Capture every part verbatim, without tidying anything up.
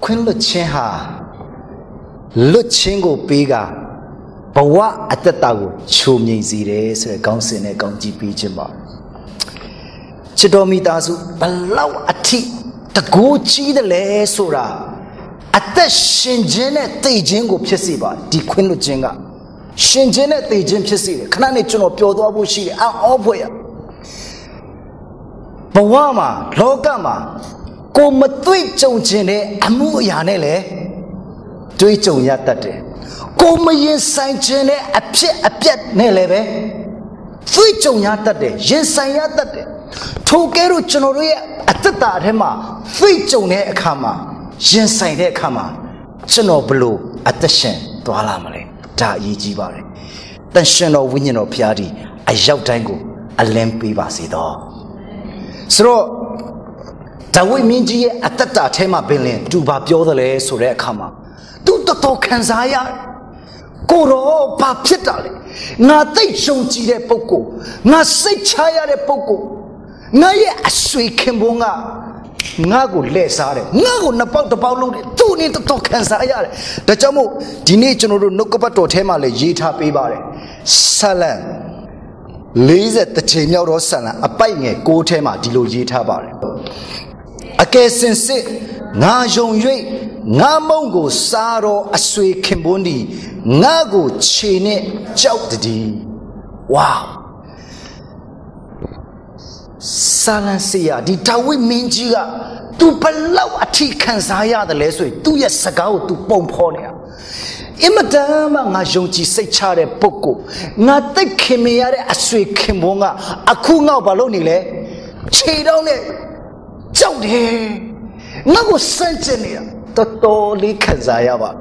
Queen Luchenha Luchengo Pega Bawa at the Tau Chumi Zires, a council and a county pigeon. Chidomitazu, allow a tea, the Gucci the Lesura. At the Shinjene Tejingo Pesiba, the Queen Luchenga. Shinjene Tejin Pesi, Kananichuno Piodo Bushi, and Oboya. Bawama, Logama, Come Twitch Jene, Amuyanele, Twitch Yatate. Come Yen Saint Jene, a pet a pet neleve, Twitch Yatate, Yen Sayatate. Togeru Chenoria at the Tarema, Twitch Ne Kama. Yen Saint Kama, Cheno Blue at the Shen, to Alamale, Da Yijibare. Then Sheno Winino Piadi, a Joutango, a lempi basido. So, Tawi Minji at the Tema Billion, do Babiodale, Sure Kama. Do the Tokanzaya Goro Papitali, not they shonchi de poco, not say chaya de poco, Naye a sweet Kimbunga. Nago lesare, Nago Napau the Paulo, two need to talk and Sayare. The Jamu, the nature of Nokopato Temale, Jita Pibare, Salan, lays at the Chino Rosana, a buying a go tema, Dilo Jita Bare. A case in sick, Najon Yui, Namongo, Saro, a sweet Kimbundi, Nago, Chine, Joutadi. Wow. Salansia, the Tawi Minjiga, to Palau a tea Kansaya, the lesson, two years ago to Pomponia. Imadama, Najonji, say Chare Poco, not the Kimiare, a sweet Kimbonga, a Kunga Balonile, Chidone, Jody, Nago Sentinel, the Toli Kazayava.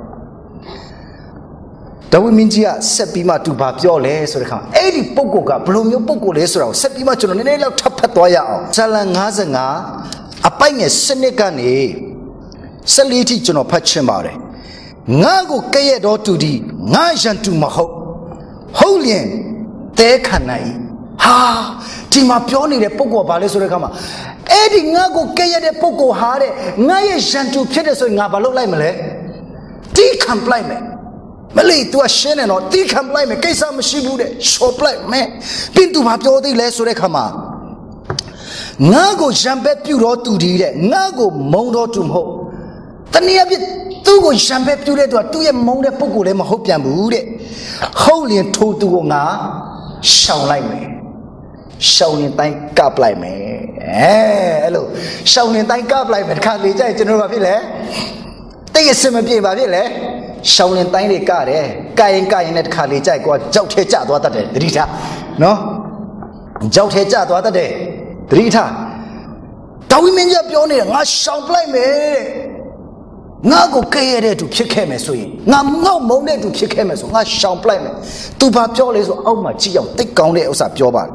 Tawi Minjia, Sepima to Babiole, so the count. Eighty Pocoga, Blumio Poco Lesro, Sepima to Nela Tapatoya, Salangazanga, a pine Senegani, Saliti Jono Pachemare, Nago Kayedo to the Najan to Maho, Holien, Te Kanai, Ha, Tima Pioni de Poco Balesorama, Eddie Nago Kaya de Poco Hare, Naya Jantu Peterson Nabalo Lamele, Decompliment. Malay to a Shannon or decomplay me, case I'm a shibude, short like me, pin to Papiodi Lesurekama. Nago Jambe Puro to the Nago Mondo to Ho. Tania Tugo Jambe Pure to a two year Monde Pogulem Hopian Bude. Holy and told to Nga, shout like me. Shouting thank God like me. Eh, hello. Shouting thank God like me, can't be general Ville. Take a similar game by Ville. Shouting tiny car, eh? Kain Kain at Kali Jack or Joteja the other day, Rita. No? Joteja the other day, Rita. Tawiminja Pioni, I shout like me. Nago Kayade to kick him as we. Nam no moment to kick him as I shout like me. Two Papioles, oh my geo, take on the Osa Joba.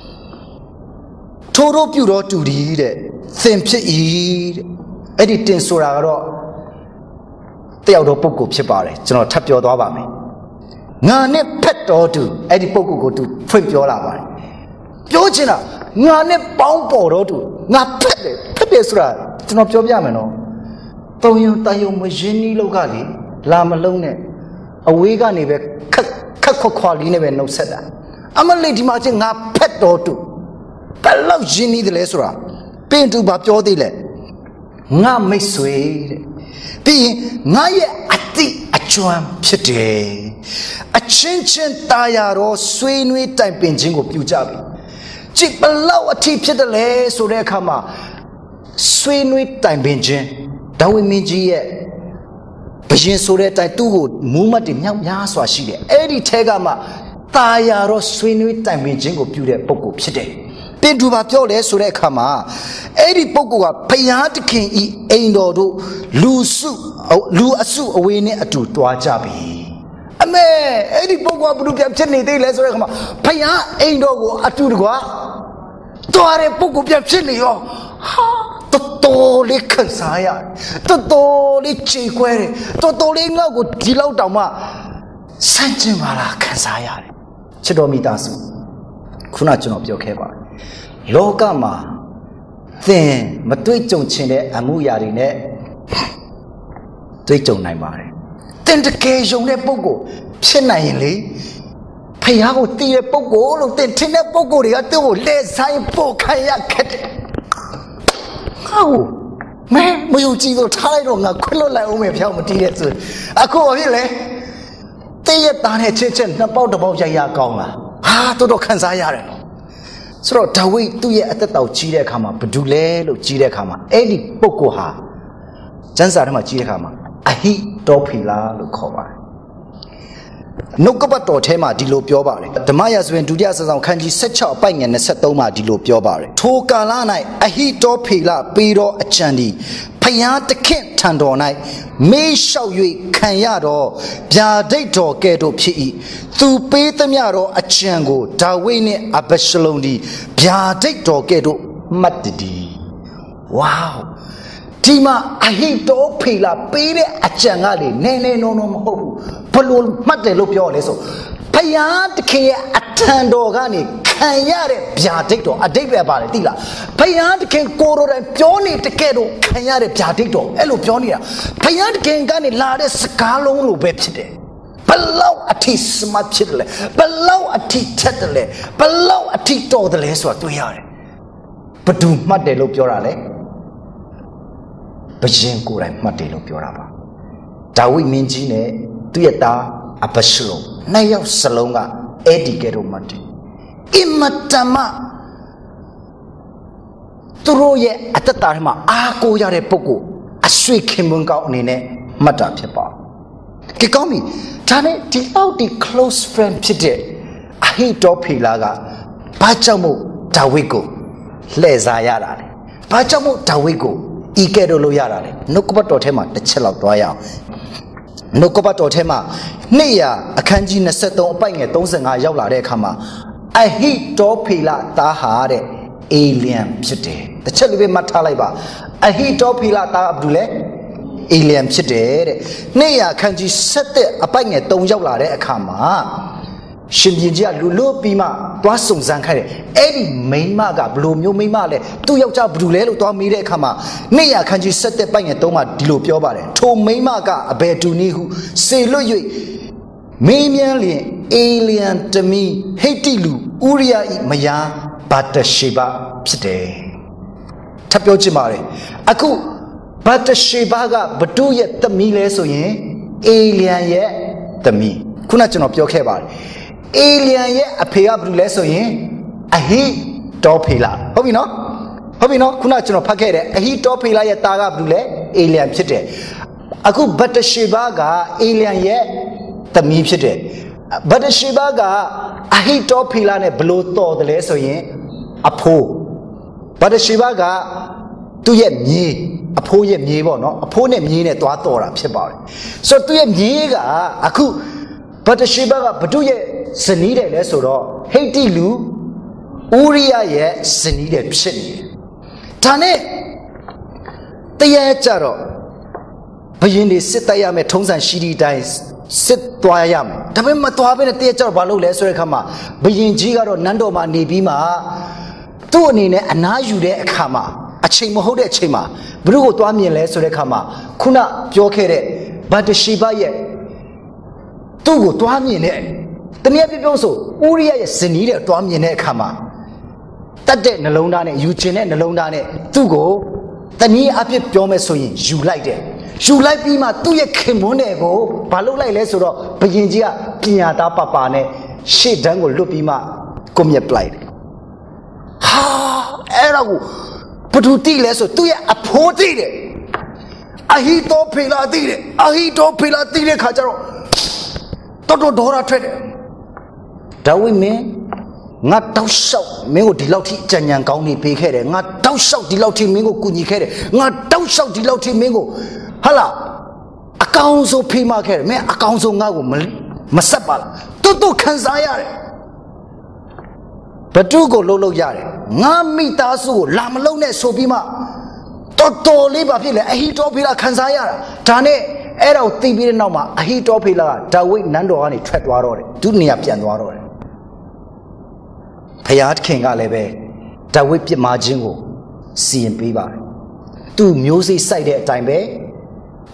Total Puro to read it. Think to eat. Editing Suraro. Theodore Poco Chipare, General Tapio Dobami. Nane pet or two, Eddie Poco go to Twipiola. Yojina, Nane Bombo or two, not pet it, Pepesra, Tinopio Yamano. Toyo Tayo Mujini Locali, Lama Lone, a Wiga never Kako Quali never no said that. I'm a lady marching not pet or two. But love Ginny the Lesra, paint to Babio de Not me sweet. Be Naya Ati Achuam Pite a chinchin tayaro swing with time pinching of Pujabi. Chip below a tip to the lay so there come a swing with time pinching. That we mean ye. Pajin so that I do movement in Yaswashi. Eddie Tegama tayaro swing with time pinching of Puja Poco Pite. Pintu Bapiole so there come a Eddie Poco Payat King e ain't do Lusu. Lu asu away near to Tuajabi. A man, any Bogo Blue Captain, they let's recommend. Paya ain't no Atugua. Tore Pogo Captain, ha, Totoli Kansaya, Totoli Chiquere, Totoli Nago Dilo Dama, Sanjimala Kansaya. Chidomitasu Kunachuno Yokeba. Logama, then Matuichon Chine, Amuyarine. 追蹤နိုင်ပါတယ်တင်တကယ်ယုံတဲ့ပုဂ္ဂိုလ်ဖြစ်နိုင်ရင်လေဖယားကိုတည်တဲ့ပုဂ္ဂိုလ်လို့တင်ထင်တဲ့ပုဂ္ဂိုလ်တွေကသူ့ကိုလက်ဆိုင်ပို့ခံရခက်တယ်ဟောမဲမယုံကြည်တော့ထားလိုက်တော့ငါခွတ်လွတ်လိုက်အောင်မယ်ဖျောက်မတီးတဲ့ဆိုအခုဘာဖြစ်လဲတည့်ရသားနဲ့ချင်းချင်းနှစ်ပေါက်တစ်ပေါက်ရိုက်ရကောင်းလားဟာတော်တော်ခံစားရတယ်နော်ဆိုတော့ဒါဝိဒ်သူ့ရဲ့အသက်တော်ကြီးတဲ့အခါမှာဘယ်သူလဲလို့ကြီးတဲ့အခါမှာအဲ့ဒီပုဂ္ဂိုလ်ဟာကျမ်းစာထဲမှာကြီးတဲ့အခါမှာအဟိတောဖိလလို့ခေါ်ပါတယ်နှုတ်ကပတ်တော်ထဲမှာဒီလိုပြောပါတယ်ဓမ္မရာဇဝင်ဒုတိယစာဆောင်ခန်းကြီး၁၆အပိုက်ငယ်၂၃မှာဒီလိုပြောပါတယ်ထိုကာလ၌အဟိတောဖိလပေတော်အကြံသည်ဖယားတခင်ထံတော်၌မေးလျှောက်၍ခံရတော့ဗျာဒိတ်တော်ကဲ့သို့ဖြစ်၏သူပေးသမျှသောအကြံကိုဒါဝိဒ်နှင့်အဘရှလုံသည်ဗျာဒိတ်တော်ကဲ့သို့မှတ်တည်ဝေါဒီမှာအဟိတောဖိလပေးတဲ့အကြံကလေနည်းနည်းနော်နော်မဟုတ်ဘူးဘလို့မှတ်တယ်လို့ပြောလဲဆိုဖယားတခင်ရဲ့အထံတော်ကနေခံရတဲ့ဗျာဒိတ်တော်အတိတ်ပဲပါတယ်သိလားဖယားတခင်ကိုရိုတိုင်ပြောနေတကယ်တော့ခံရတဲ့ဗျာဒိတ်တော်အဲ့လိုပြောနေတာဖယားတခင်ကနေလာတဲ့စကားလုံးလိုပဲဖြစ်တယ်ဘလောက်အထိစမတ်ဖြစ်တယ်လဲဘလောက်အထိထက်တယ်လဲဘလောက်အထိတော်တယ်လဲဆိုတာတွေ့ရတယ်ဘသူမှတ်တယ်လို့ပြောတာလဲဘရင်ကိုယ်တိုင်မှတ်တယ်လို့ပြောတာပါဒါဝိဒ်မင်းကြီးနဲ့သူ့ရဲ့သားအဘရှလုံနှစ်ယောက်စလုံးကအဲ့ဒီကဲတော့မှတ်တယ်အင်မတန်မှသူတို့ရဲ့အတ္တတာထဲမှာအားကိုးရတဲ့ပုဂ္ဂိုလ်အဆွေခင်မွန်းကောင်းအနေနဲ့မှတ်တာဖြစ်ပါကဲကောင်းပြီဒါနဲ့ဒီလောက်ဒီ close friend ဖြစ်တဲ့အဟိတောဖိလကဘာကြောင့်မို့ဒါဝိဒ်ကိုလှည့်စားရတာလဲဘာကြောင့်မို့ဒါဝိဒ်ကိုဤကဲ့သို့လို့ရတာလေနှုတ်ကပတ်တော်ထဲမှာတစ်ချက်လောက်တွားရအောင်နှုတ်ကပတ်တော်ထဲမှာနှစ်ရာအခန်းကြီး၂၃အပိုက်ငယ်၃၅ရောက်လာတဲ့အခါမှာအဟိတောဖိလသားဟာတဲ့အေလျံဖြစ်တယ်တစ်ချက်လေးပဲမှတ်ထားလိုက်ပါအဟိတောဖိလသားကဘာလဲအေလျံဖြစ်တယ်တဲ့နှစ်ရာအခန်းကြီး၁၁အပိုက်ငယ်၃ရောက်လာတဲ့အခါမှာရှင်ပြန်ကြီးကလူလို့ပြီးမှသွားစုံစမ်းခိုင်းတယ်အဲ့ဒီမိန်းမကဘလို့မျိုးမိန်းမလဲသူ့ယောက်ျားဘယ်သူလဲလို့သွားမေးတဲ့အခါမှာနှစ်ရာခန်းကြီး၁၁ပိုက်ငယ်၃မှာဒီလိုပြောပါတယ်ထိုမိန်းမကအဘယ်သူနည်းဟုစေလွတ်၍မေးမြန်းလျင်အေလျံတမီဟိတ္တိလူဥရိယဤမယားဗတ္တရှေဘဖြစ်တယ်ထပ်ပြောချင်ပါတယ်အခုဗတ္တရှေဘကဘသူရဲ့သမီးလဲဆိုရင်အေလျံရဲ့သမီးခုနကျွန်တော်ပြောခဲ့ပါတယ်အေလျံရဲ့အဖေကဘာလို့လဲဆိုရင်အဟိတောဖိလဟုတ်ပြီနော်ဟုတ်ပြီနော်ခုနကျွန်တော်ဖတ်ခဲ့တယ်အဟိတောဖိလရဲ့သားကဘာလို့လဲအေလျံဖြစ်တယ်အခုဗတ္တရှေဘကအေလျံရဲ့သမီးဖြစ်တယ်ဗတ္တရှေဘကအဟိတောဖိလနဲ့ဘလို့တော်တယ်လဲဆိုရင်အဖိုးဗတ္တရှေဘကသူ့ရဲ့မြေးအဖိုးရဲ့မြေးပေါ့နော်အဖိုးနဲ့မြေးနဲ့တွားတော်တာဖြစ်ပါတယ်ဆိုတော့သူ့ရဲ့မြေးကအခုဗတ္တရှေဘကဘသူရဲ့ဇနီးတယ်လဲဆိုတော့ဟိတ္တိလူဥရိယရဲ့ဇနီးတယ်ဖြစ်နေတယ်ဒါနဲ့တရားကြတော့ဘယင်းတွေစစ်တိုက်ရမယ်ထုံးစံရှိသည့်အတိုင်းစစ်သွားရမယ်ဒါပေမဲ့မသွားဘဲနဲ့တရားကြတော့ဘာလုပ်လဲဆိုတဲ့အခါမှာဘယင်းကြီးကတော့နန်းတော်မှာနေပြီးမှသူ့အနေနဲ့အနားယူတဲ့အခါမှာအချိန်မဟုတ်တဲ့အချိန်မှာဘ누구ကိုသွားမြင်လဲဆိုတဲ့အခါမှာခုနပြောခဲ့တဲ့ဗတ္တရှေဘရဲ့သူ့ကိုတွားမြင်တဲ့တနည်းပြပြောဆိုဥရိယရဲ့ဇနီးတဲ့တွားမြင်တဲ့အခါမှာတတ်တဲ့နှလုံးသားနဲ့ယူကျင်တဲ့နှလုံးသားနဲ့သူ့ကိုတနည်းအဖြစ်ပြောမယ်ဆိုရင်ယူလိုက်တယ်ယူလိုက်ပြီးမှသူ့ရဲ့ခင်မွန်းတဲ့ကိုဘာလုပ်လိုက်လဲဆိုတော့ဘယင်ကြီးကပညာသားပပနဲ့ရှေ့တန်းကိုလွတ်ပြီးမှကွန်မြက်ပလိုက်တယ်ဟာအဲ့ဒါကိုဘသူတိလဲဆိုသူ့ရဲ့အဖိုးတိတယ်အဟိတောဖိလတိတယ်အဟိတောဖိလတိတဲ့ခါကျတော့တော်တော်ဒေါသထွက်တယ်ဒါဝိမင်းငါတောက်လျှောက်မင်းကိုဒီလောက်ထိအကြံဉာဏ်ကောင်းနေပေးခဲ့တယ်ငါတောက်လျှောက်ဒီလောက်ထိမင်းကိုကူညီခဲ့တယ်ငါတောက်လျှောက်ဒီလောက်ထိမင်းကိုဟာလားအကောင်ဆုံးဖိမခဲ့တယ်မင်းအကောင်ဆုံးငါ့ကိုမဆက်ပါလားတူတူခံစားရတယ်ဘသူကိုလှုပ်လှုပ်ရတယ်ငါမိသားစုကိုလာမလုံးနဲ့ဆိုပြီးမှတော်တော်လေးပါဖြစ်လေအဟိတောဖိလခံစားရတာဒါနဲ့အဲ့ဒါကိုသိပြီးတဲ့နောက်မှာအဟိတောဖိလကဒါဝိဒ်နန်းတော်ကနေထွက်သွားတော့တယ်သူနေရာပြန်သွားတော့တယ်ဖယားခင်ကလည်းပဲဒါဝိဒ်ပြစ်မှားခြင်းကိုစီရင်ပေးပါတယ်သူမျိုးစိတ်စိုက်တဲ့အတိုင်းပဲ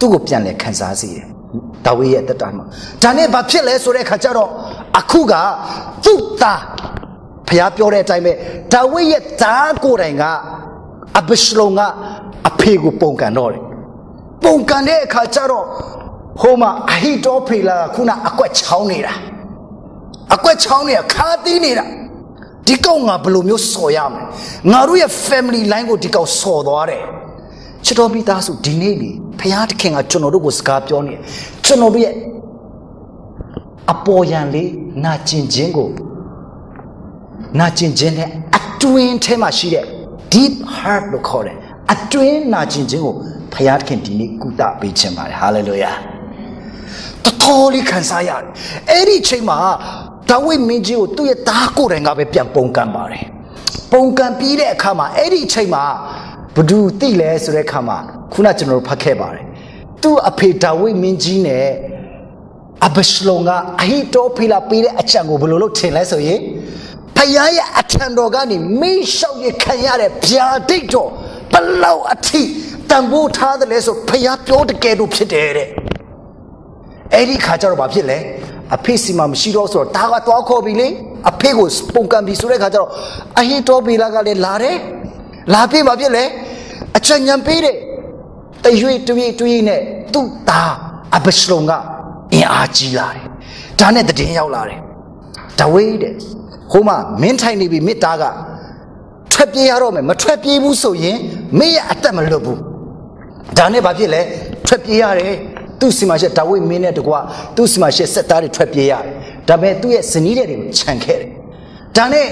သူ့ကိုပြန်လဲခံစားစေတယ်ဒါဝိရဲ့တက်တာမှာဒါနဲ့ဘာဖြစ်လဲဆိုတဲ့အခါကျတော့အခုကသူ့သားဖျားပြောတဲ့အတိုင်းပဲဒါဝိရဲ့သားကိုယ်တိုင်ကအဘရှလုံကအဖေကိုပုံကန်တော့တယ်ပုံကန်တဲ့အခါကျတော့ဟိုမှာအဟိတောဖေလာကခုနအကွက်ချောင်းနေတာအကွက်ချောင်းနေတာခါသီးနေတာဒီကောင်ငါဘယ်လိုမျိုးစော်ရမလဲငါတို့ရဲ့ family line ကိုဒီကောင်စော်သွားတယ်ချစ်တော်မိသားစုဒီနေ့လေဖခင်တခင်ကကျွန်တော်တို့ကိုစကားပြောနေတယ်ကျွန်တော်တို့ရဲ့အပေါ်ယံလေးနာကျင်ခြင်းကိုနာကျင်ခြင်းနဲ့အတွင်းထဲမှာရှိတဲ့ deep heart လို့ခေါ်တယ်အတွင်းနာကျင်ခြင်းကိုဖခင်တခင်ဒီနေ့ကုသပေးခြင်းပါတယ် hallelujah တော်တော်လေးခံစားရတယ်အဲ့ဒီအချိန်မှာဒါဝိမင်းကြီးကိုသူ့ရဲ့သားကိုယ်တိုင်ကပဲပြန်ပုံကန်ပါတယ်ပုံကန်ပြီးတဲ့အခါမှာအဲ့ဒီအချိန်မှာဘဒူသိလဲဆိုတဲ့အခါမှာခုနကျွန်တော်တို့ဖတ်ခဲ့ပါတယ်သူ့အဖေဒါဝိမင်းကြီးနဲ့အဘရှလုံကအဟိတောဖေလာပေးတဲ့အချံကိုဘယ်လိုလုပ်ထင်လဲဆိုရင်ဖခင်ရဲ့အထံတော်ကနေမိရှောက်ရခံရတဲ့ဗျာဒိတ်တော်ဘလောက်အထိတန်ဖိုးထားတယ်လဲဆိုဖခင်ပြောတကယ်လို့ဖြစ်တယ်တဲ့အဲ့ဒီခါကျတော့ဘာဖြစ်လဲအဖေစီမှာမရှိတော့ဆိုတော့ဒါကသွားခေါ်ပြီလေအဖေကိုပုံကန်ပြီဆိုတဲ့ခါကျတော့အဟိတောဖေလာကလည်းလာတယ်လာပြီဘာဖြစ်လဲအချံညံပေးတယ်တရွေ့တွေးတွေးနဲ့သူ့သားအဘရှလုံကအင်အားကြီးလာတယ်ဒါနဲ့တည်င်းရောက်လာတယ်ဒါဝိတဲ့ဟိုမှာမင်းထိုင်နေပြီမိသားကထွက်ပြေးရတော့မယ်မထွက်ပြေးဘူးဆိုရင်မင်းရဲ့အသက်မလွတ်ဘူးဒါနဲ့ဘာဖြစ်လဲထွက်ပြေးရတယ်သူ့စီမှာရှိဒါဝိမင်းနဲ့တကွာသူ့စီမှာရှိစက်သားတွေထွက်ပြေးရတယ်ဒါပေမဲ့သူ့ရဲ့ဇနီးတွေကိုခြံခဲ့တယ်ဒါနဲ့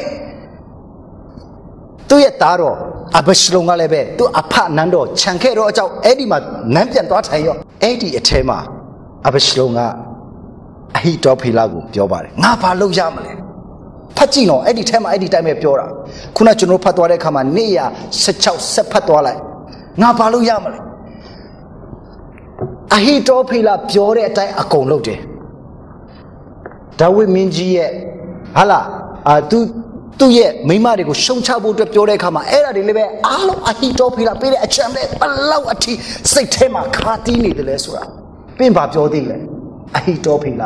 သူ့ရဲ့သားတော်အဘရှလုံကလည်းပဲသူ့အဖနန်းတော်ခြံခဲ့တော့အကြောင်းအဲ့ဒီမှာနန်းပြန်သွားထိုင်ရောအဲ့ဒီအထဲမှာအဘရှလုံကအဟိတောဖေလာကိုပြောပါတယ်ငါဘာလုပ်ရမလဲဖတ်ကြည့်တော့အဲ့ဒီထဲမှာအဲ့ဒီတိုင်းပဲပြောတာခုနကျွန်တော်ဖတ်သွားတဲ့အခါမှာနေရ十六ဆက်ဖတ်သွားလိုက်ငါဘာလုပ်ရမလဲအဟိတောဖေလာပြောတဲ့အတိုင်းအကုန်လုပ်တယ်ဒါဝိမင်းကြီးရဲ့ဟာလာအာသူသူ့ရဲ့မိမတွေကိုရှုံချဖို့အတွက်ပြောတဲ့အခါမှာအဲ့ဒါတွေလည်းပဲအားလုံးအဟိတောဖေလာပေးတဲ့အချမ်းပဲဘလောက်အထိစိတ်ထဲမှာခါတီးနေတယ်လဲဆိုတာပြင်ပါပြောသေးတယ်အဟိတောဖေလာ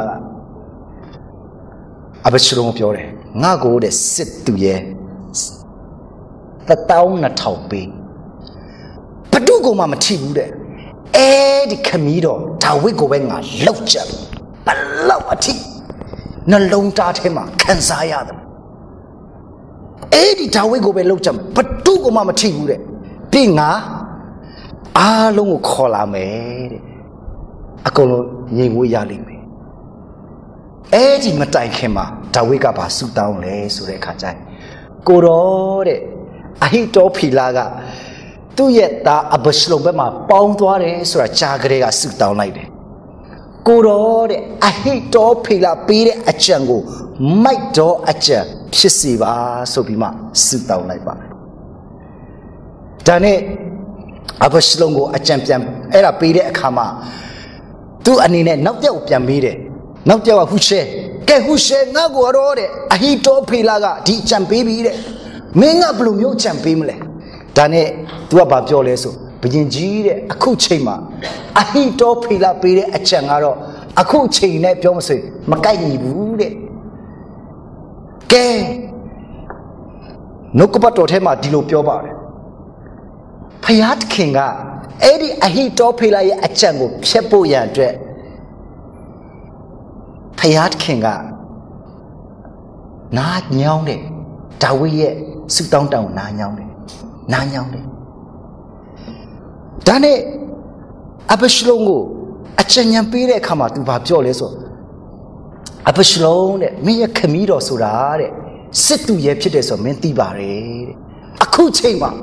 ကအဘရှလုံပြောတယ်ငါကိုတဲ့စစ်သူရဲ့တစ်တောင်းနှစ်ထောင်ပေးဘဒုကောင်မှမထိဘူးတဲ့အဲ့ဒီခမီးတော်ဒါဝိကိုပဲငါလောက်ကြတယ်ဘလောက်အထိနှလုံးသားထဲမှာခံစားရတယ်အဲ့ဒီဒါဝိကိုပဲလောက်ကြမယ်ဘဒုကောင်မှမထိဘူးတဲ့ပြီးငါအားလုံးကိုခေါ်လာမယ်တဲ့အကုန်လုံးငြိမ်ဝေးရလိမ့်မယ်အဲ့ဒီမတိုင်ခင်မှာဒါဝိကဘာဆုတောင်းလဲဆိုတဲ့အခါကျရင်ကိုတော်တဲ့အဟိတောဖေလာကသူ့ရဲ့သားအဘရှလုံဘက်မှာပေါင်းသွားတယ်ဆိုတာကြားကြတဲ့ကဆုတောင်းလိုက်တယ်ကိုတော်တဲ့အဟိတောဖေလာပေးတဲ့အကြံကိုမိုက်တော်အကြံဖြစ်စေပါဆိုပြီးမှဆုတောင်းလိုက်ပါတယ်ဒါနဲ့အဘရှလုံကိုအကြံပြန်အဲ့ဒါပေးတဲ့အခါမှာသူအနေနဲ့နောက်တစ်ယောက်ပြန်မေးတယ်နောက်တစ်ယောက်ကဟူရှဲကဲဟူရှဲငါ့ကိုတော့တဲ့အဟိတောဖေလာကဒီအကြံပေးပြီတဲ့မင်းကဘယ်လိုမျိုးအကြံပေးမလဲဒါနဲ့ तू ကဘာပြောလဲဆိုဘယင်ကြီးတဲ့အခုချိန်မှာအဟိတောဖေလာပေးတဲ့အကြံကတော့အခုချိန်နဲ့ပြောမစမကိုက်ညီဘူးတဲ့ကဲနှုတ်ကပတ်တော်ထဲမှာဒီလိုပြောပါတယ်ဖယားသခင်ကအဲ့ဒီအဟိတောဖေလာရဲ့အကြံကိုဖျက်ဖို့ရန်အတွက်ဖယားသခင်ကနားညောင်းတယ်ဒါဝိရဲ့ဆုတောင်းတောင်းနားညောင်းတယ်နားညောင်းတယ်ဒါနဲ့အဘရှလုံကိုအချဉဏ်ပေးတဲ့အခါမှာသူဘာပြောလဲဆိုအဘရှလုံတဲ့မင်းရဲ့ခမီးတော်ဆိုတာတဲ့စစ်သူရဲ့ဖြစ်တယ်ဆိုမင်းသိပါတယ်တဲ့အခုချိန်မှာ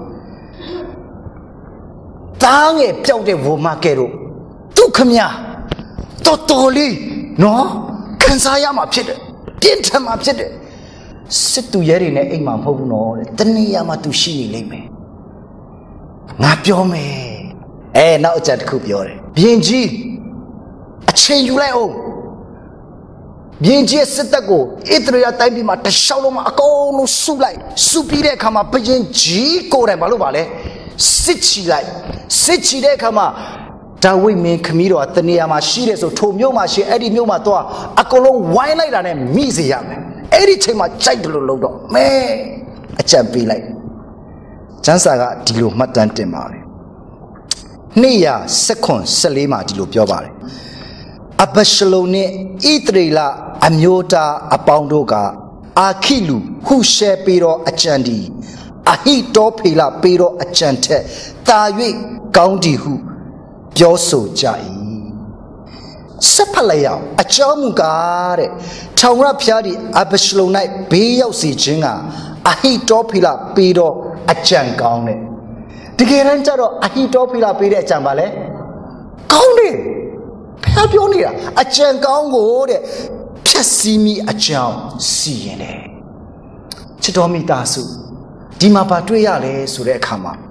တားငယ်ပြောက်တဲ့ဝမကဲတော့သူခမတော်တော်လေးနော်ခံစားရမှာဖြစ်တယ်ပြင်းထန်မှာဖြစ်တယ်စစ်သူရဲတွေနဲ့အိမ်မှာမဟုတ်ဘူးနော်တဲ့တနေ့ရမှာသူရှိနေလိမ့်မယ်ငါပြောမယ်အဲနောက်အချက်တစ်ခုပြောတယ်ဘရင်ကြီးအချိန်ယူလိုက်အောင်ဘရင်ကြီးစစ်တပ်ကိုဣသရေလတိုင်းပြည်မှာတခြားလုံးမှာအကုန်လုံးစုလိုက်စုပြီးတဲ့အခါမှာဘရင်ကြီးကိုယ်တိုင်မလုပ်ပါလဲစစ်ချီလိုက်စစ်ချီတဲ့အခါမှာဒါဝိမင်းခမီးတော်တနေရာမှာရှိတယ်ဆိုထိုမြို့မှာရှိအဲ့ဒီမြို့မှာတော့အကုန်လုံးဝိုင်းလိုက်တာနဲ့မိစေရမယ်အဲ့ဒီချိန်မှာကြိုက်တယ်လို့လုပ်တော့မဲအကြံပေးလိုက်ကျမ်းစာကဒီလိုမှတ်တမ်းတင်ပါတယ်နှစ်ရာ၁၇ ၁၄မှာဒီလိုပြောပါတယ်အဘရှလုံနဲ့ဣသရေလအမျိုးသားအပေါင်းတို့ကအာခိလူဟုရှဲပေးတော့အကြံဒီအဟိတောဖေလပေးတော့အကြံထက်တာ၍ကောင်းဒီဟုပြောဆိုကြ၏ဆက်ဖက်လိုက်အောင်အကြောင်းမူကားတဲ့ထောင်ရဖျားဒီအဘရှလုံ၌ဘေးရောက်စီခြင်းကအဟိတောဖေလပေးတော့အကြံကောင်းတဲ့တကယ်တမ်းကျတော့အဟိတောဖေလပေးတဲ့အကြံပါလေကောင်းတယ်ဖျားပြောနေတာအကြံကောင်းကိုတဲ့ဖြတ်စည်းမိအကြောင်းစီရင်တယ်ချစ်တော်မိသားစုဒီမှာဘာတွေ့ရလဲဆိုတဲ့အခါမှာ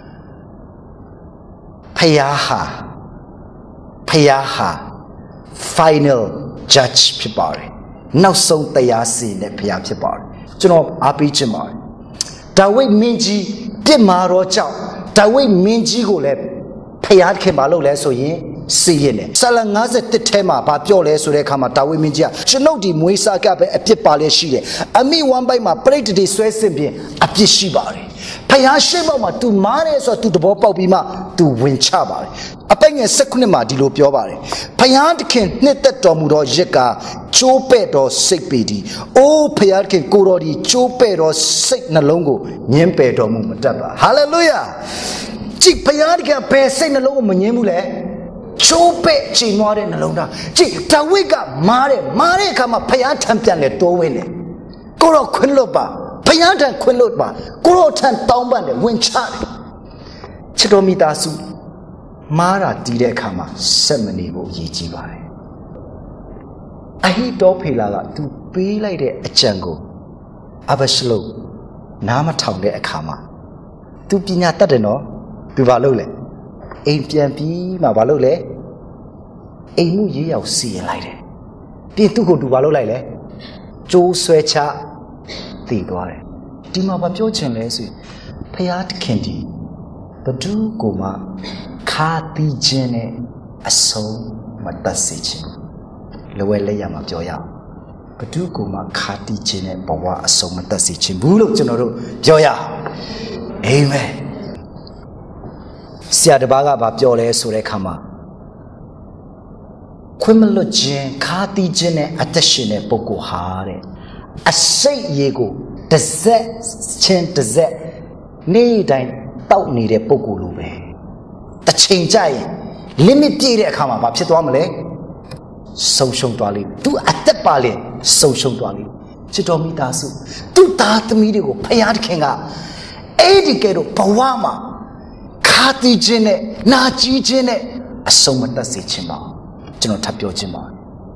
ဖယားဟာဖယားဟာ final judge ဖြစ်ပါတယ်နောက်ဆုံးတရားစီရင်တဲ့ဖယားဖြစ်ပါတယ်ကျွန်တော်အားပေးခြင်းပါတယ်ဒါဝိဒ်မင်းကြီးပြစ်မှာတော့ကြောင့်ဒါဝိဒ်မင်းကြီးကိုလည်းဖယားခင်မလုပ်လဲဆိုရင်စီရင်တယ်ဆာလ၅၁ထဲမှာဘာပြောလဲဆိုတဲ့အခါမှာဒါဝိဒ်မင်းကြီးကကျွန်ုပ်ဒီမွေးစားကပဲအပြစ်ပါလဲရှိတယ်အမိဝမ်းပိုက်မှာပရိတ်တေဆွဲစင်ပြင်အပြစ်ရှိပါတယ်ဖယားရှိမောက်မှာ तू မားတယ်ဆိုတော့ तू တဘောပေါက်ပြီးမှ तू ဝင်ချပါတယ်အပိုင်ငယ်၁၉မှာဒီလိုပြောပါတယ်ဖယားတခင်နှစ်သက်တော်မူသောရက်ကကျိုးပဲ့တော်စိတ်ပေသည်အိုးဖယားတခင်ကိုတော်ဒီကျိုးပဲ့တော်စိတ်နှလုံးကိုညှင်းပယ်တော်မူမတတ်ပါဟာလေလုယာကြည်ဖယားတခင်ဘယ်စိတ်နှလုံးကိုမညှင်းဘူးလဲချိုးပဲ့ချိန်မွားတဲ့နှလုံးသားကြည်ဒါဝိဒ်ကမားတယ်မားတဲ့အခါမှာဖယားထံပြန်လဲတိုးဝင်တယ်ကိုတော်ခွင့်လွတ်ပါဖယားထံခွင့်လွတ်ပါကိုတော်ထံတောင်းပန်တယ်ဝင်ချတယ်ချစ်တော်မိသားစုမားတာတီးတဲ့အခါမှာစက်မနေဖို့အရေးကြီးပါတယ်အဟိတောဖေလာကသူပေးလိုက်တဲ့အကြံကိုအဘရှလုံနားမထောင်တဲ့အခါမှာသူပညာတတ်တယ်နော်သူဘာလုပ်လဲအိမ်ပြန်ပြီးမှဘာလုပ်လဲအိမ်မှုရေးရောက်စီရင်လိုက်တယ်ပြီးသူ့ကိုသူဘာလုပ်လိုက်လဲကျိုးဆွဲချတည်သွားတယ်ဒီမှာဘာပြောချင်လဲဆိုဖယားတခင်ဒီဘဒုကိုမှခါတီးခြင်းနဲ့အဆုံးမတတ်စေခြင်းလွယ်လက်ရမှာပြောရအောင်ဘဒုကိုမှခါတီးခြင်းနဲ့ဘဝအဆုံးမတတ်စေခြင်းဘူးလို့ကျွန်တော်တို့ပြောရအောင်အာမင်ဆရာတပါးကဘာပြောလဲဆိုတဲ့အခါမှာခွင့်မလွတ်ခြင်းခါတီးခြင်းနဲ့အသက်ရှင်တဲ့ပုဂ္ဂိုလ်ဟာတဲ့အစိတ်ရေကိုတစ်စက်ချင်းတစ်စက်နေ့တိုင်းတောက်နေတဲ့ပုဂ္ဂိုလ်လိုပဲတစ်ချိန်ကြရင် limit ပြည့်တဲ့အခါမှာဘာဖြစ်သွားမလဲဆုံးရှုံးသွားလိမ့်မယ်သူအသက်ပါလေဆုံးရှုံးသွားလိမ့်မယ်ချစ်တော်မိသားစုသူသားသမီးတွေကိုဖယားတခင်ကအဲ့ဒီကဲတော့ဘဝမှာခါတီးခြင်းနဲ့နာကျည်းခြင်းနဲ့အဆုံးမတတ်စေခြင်းပါကျွန်တော်ထပ်ပြောခြင်းပါ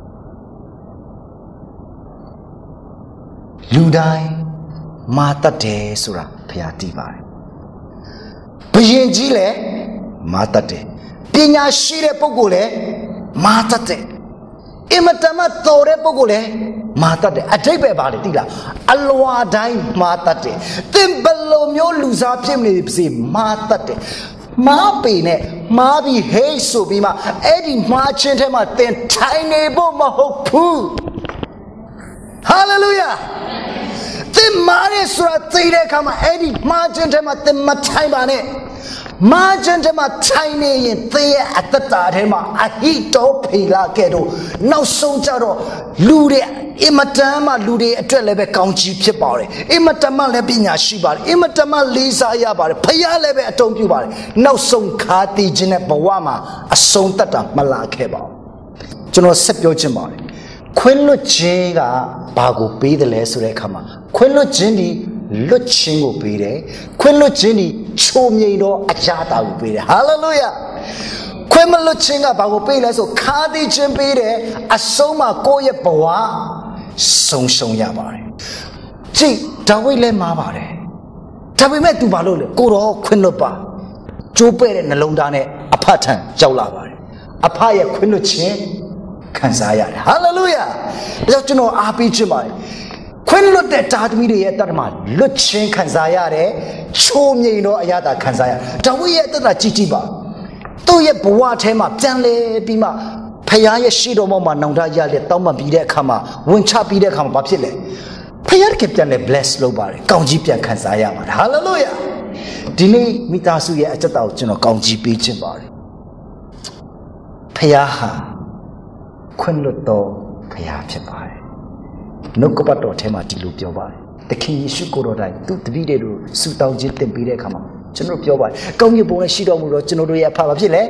လူတိုင်းမာတတ်တယ်ဆိုတာဖယားတည်ပါတယ်ဘယင်ကြီးလည်းမာတတ်တယ်ပညာရှိတဲ့ပုဂ္ဂိုလ်လည်းမာတတ်တယ်အင်မတန်မှတော်တဲ့ပုဂ္ဂိုလ်လည်းမာတတ်တယ်အဓိပ္ပာယ်ပါလေသိလားအလွာတိုင်းမာတတ်တယ်သင်ဘယ်လိုမျိုးလူစားဖြစ်မနေပါစေမာတတ်တယ်မားပေနဲ့မားပြီးဟေးဆိုပြီးမှအဲ့ဒီမားချင်းထဲမှာသင်ထိုင်နေဖို့မဟုတ်ဘူးဟာလေလုယာသင်မားရဲဆိုတာသိတဲ့အခါမှာအဲ့ဒီမားချင်းထဲမှာသင်မထိုင်ပါနဲ့မားချင်းထဲမှာထိုင်နေရင်သင်ရဲ့အတ္တတာထဲမှာအဟိတောဖေလာကဲ့သို့နောက်ဆုံးကြတော့လူတွေအင်မတန်မှလူတွေအတွက်လည်းပဲကောင်းကြီးဖြစ်ပါတယ်အင်မတန်မှလည်းပညာရှိပါတယ်အင်မတန်မှလေးစားရပါတယ်ဖယားလည်းပဲအတုံးပြုပါတယ်နောက်ဆုံးခါတီးခြင်းနဲ့ဘဝမှာအဆုံးတတ်တာမလာခဲ့ပါဘူးကျွန်တော်ဆက်ပြောခြင်းပါတယ်ခွင့်လွတ်ခြင်းကဘာကိုပေးတယ်လဲဆိုတဲ့အခါမှာခွင့်လွတ်ခြင်းဒီလွတ်ခြင်းကိုပေးတယ်ခွင့်လွတ်ခြင်းဒီချိုးမြိန်တော့အကြတာကိုပေးတယ်ဟာလေလုယာခွင့်မလွတ်ခြင်းကဘာကိုပေးလဲဆိုခါတီးခြင်းပေးတယ်အဆုံးမှာကိုယ့်ရဲ့ဘဝဆုံးရှုံးရပါတယ်ကြည့်ဒါဝိဒ်လည်းမားပါတယ်ဒါပေမဲ့ तू ဘာလို့လဲကိုတော့ခွင့်လွတ်ပါကျိုးပဲ့တဲ့နှလုံးသားနဲ့အဖထံရောက်လာပါတယ်အဖရဲ့ခွင့်လွတ်ခြင်းခံစားရတယ်ဟာလေလုယာဒါကြောင့်ကျွန်တော်အားပေးခြင်းပါတယ်ခွင့်လွတ်တဲ့တာသမီတွေရဲ့တတ်မှာလွတ်ခြင်းခံစားရတယ်ချိုးမြိန်တော့အရသာခံစားရဒါဝိဒ်ရဲ့တတ်တာကြည့်ကြည့်ပါ都也不话ထဲ嘛ပြန်လေပြီးမှဖယားရဲ့ရှိတော်မောမှာနောင်တရလက်တောင်းပန်ပြီးတဲ့အခါမှာဝင်ချပြီးတဲ့အခါမှာဘာဖြစ်လဲဖယားကပြန်လဲ bless လုပ်ပါတယ်ကောင်းကြီးပြန်ခံစားရမှာဟာလေလုယာဒီနေ့မိသားစုရဲ့အသက်တာကိုကျွန်တော်ကောင်းကြီးပေးခြင်းပါတယ်ဖယားဟာခွင့်လွတ်တော်ဖယားဖြစ်ပါတယ်နှုတ်ကပတ်တော်ထဲမှာဒီလိုပြောပါတယ်သခင်ယေရှုကိုယ်တော်တိုင်သူတပည့်တွေကိုဆူတောင်းခြင်းသင်ပေးတဲ့အခါမှာကျွန်တော်ပြောပါတယ်ကောင်းကင်ဘုံနဲ့ရှိတော်မူတော့ကျွန်တော်တို့ရဲ့အဖဘာဖြစ်လဲ